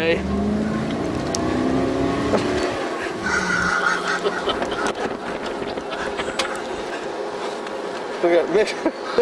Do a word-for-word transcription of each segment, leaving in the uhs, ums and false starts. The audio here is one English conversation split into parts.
way. Look at Mitch.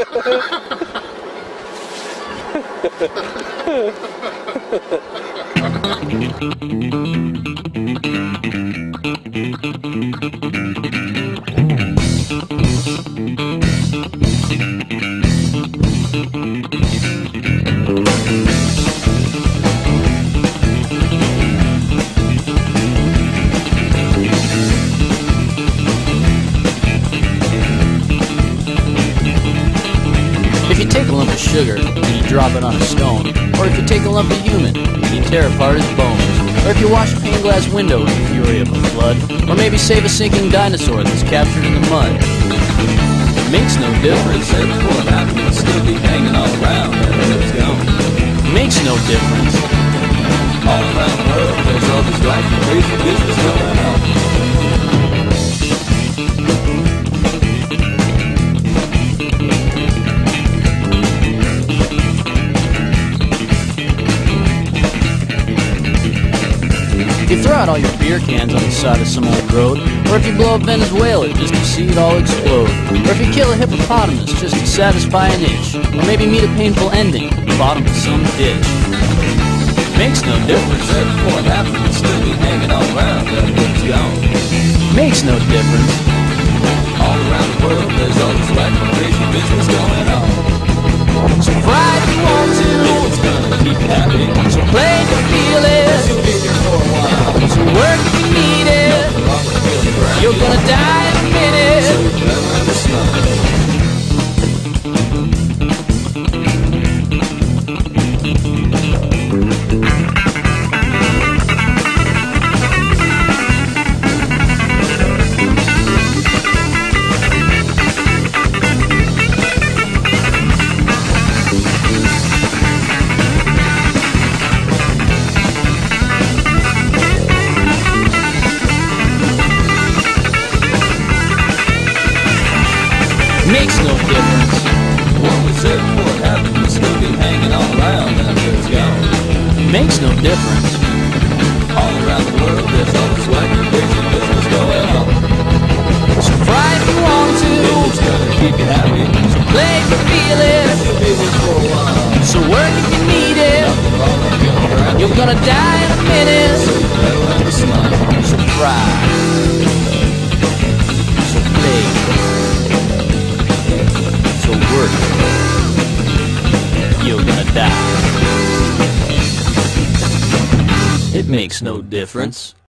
If you take a lump of sugar and you drop it on a stone, or if you take a lump of human and you tear apart his bones, or if you wash a pane glass window in the fury of a flood, or maybe save a sinking dinosaur that's captured in the mud, it makes no difference. What happened will still be hanging all around after it's gone. It makes no difference. All around the world, there's all this black and crazy business going on. If you throw out all your beer cans on the side of some old road, or if you blow up Venezuela just to see it all explode, or if you kill a hippopotamus just to satisfy an itch, or maybe meet a painful ending at the bottom of some ditch, it makes no difference. What happened will still be hanging all around after it's gone. It makes no difference. All around the world, there's all this black and crazy business going on. So cry if you want to, It's gonna keep you happy. so play if you feel it, You'll be here for a while. so work if you need it. Wrong with feeling crappy. You're gonna die in a minute. Better understand. Makes no difference. What was said, what happened will still be hanging all around after it's gone. Makes no difference. All around the world, there's all this black and crazy business going on. So cry if you want to, It's gonna keep you happy. play if you feel it, You'll be here for a while. so work if you need it. Wrong with feeling crappy. You're gonna die in a minute. Better understand. So cry, so play, so work. You're gonna die. It makes no difference.